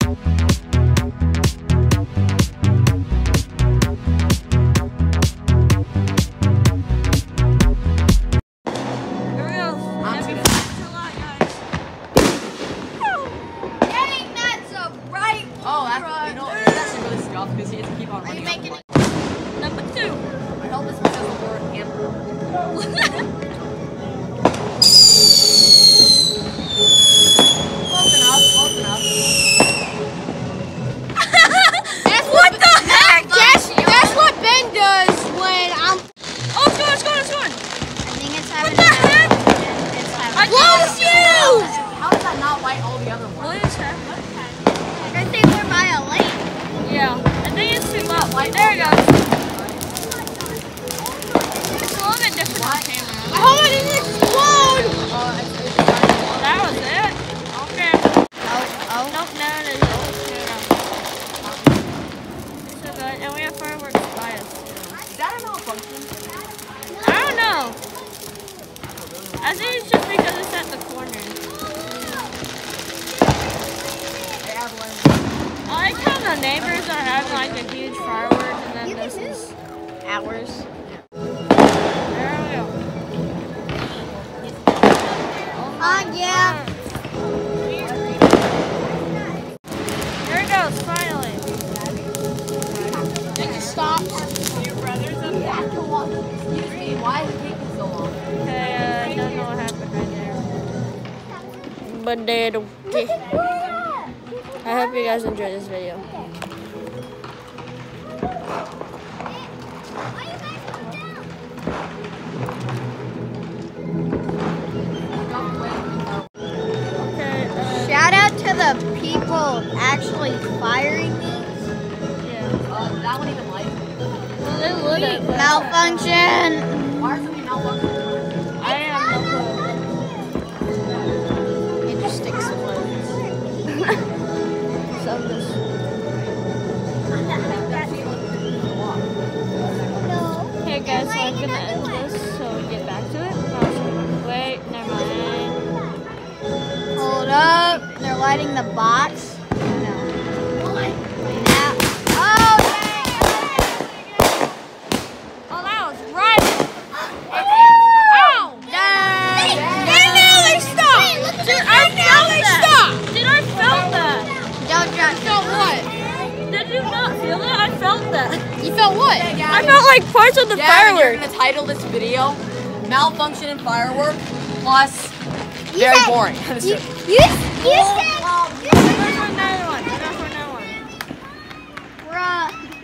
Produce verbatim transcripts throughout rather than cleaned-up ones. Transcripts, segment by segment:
Because he has to keep on running. Are you making it? Number two. I hope this one doesn't work. Close enough, close enough. That's what, what the heck? That's, that's what Ben does when I'm... Oh, it's going, it's going, it's going. I think it's having... What the heck? It's having... I Close you! How does that not light all the other ones? What is that? I think we're by a lake. Yeah, I think it's too low. There it goes. It's a little bit different on camera. Oh, it didn't explode! Oh, that was it? Okay. Oh, oh. Nope, no, it is. It's so good. And we have fireworks by us, too. Is that a malfunction? I don't know. I think it's just because it's at the corner. I like how the neighbors are having like a huge fireworks and then this is ours. There we go. Oh, yeah. There it goes, finally. It just stopped. Your brothers up there? Excuse me, why is it taking so long? Okay, uh, I don't know what happened right there. But they okay. I hope you guys enjoyed this video. Okay, uh, Shout out to the people actually firing these. yeah. Uh, that one even light. Well, they lit it. but- Malfunction. Why is something malfunction? I have no clue. It just explodes. So this. Hey guys, so I'm gonna end this so we get back to it. Wait, never mind. Hold up. They're lighting the box. No. Now. Oh, dang. Oh, that was right. Oh, dang. And now they stop. Dude, I felt that. Dude, I felt that. Don't drop. Felt what? Did you not feel it? I felt that. You felt what? I felt like parts of the Yeah, fireworks. you're gonna title this video "Malfunction in Firework" plus You very said- boring. You, you, you said. You There's another one. There's another one. Bruh.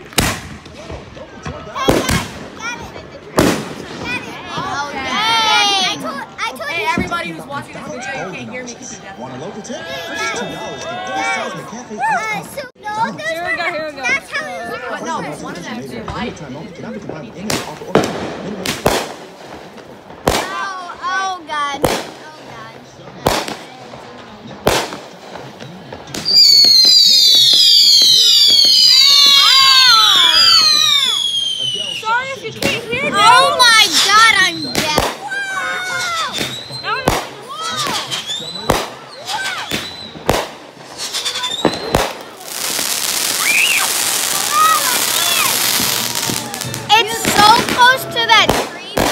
Oh, dang. I told, I told Hey, you. everybody who's watching this video, you can't hear me because you're deaf. Want a local tip? For just two dollars, get any size McCafe Uh, ice so, no, those Here we go, here we go. That's how it was. But no, but one is actually light. Oh, oh, God. Oh, God. Sorry if you can't hear me. Oh, my God, I'm deaf. It's so close to that tree.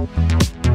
Bye.